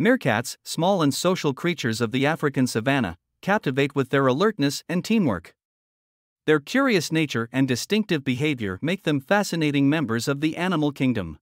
Meerkats, small and social creatures of the African savanna, captivate with their alertness and teamwork. Their curious nature and distinctive behavior make them fascinating members of the animal kingdom.